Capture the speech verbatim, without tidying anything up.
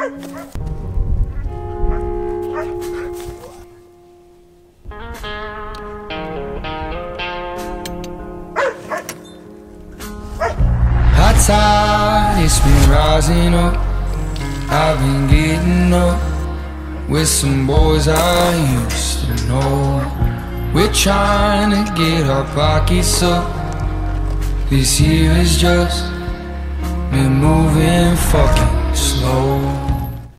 Hot tide, it's been rising up. I've been getting up with some boys I used to know. We're trying to get our pockets up. This year has just been moving fucking slow.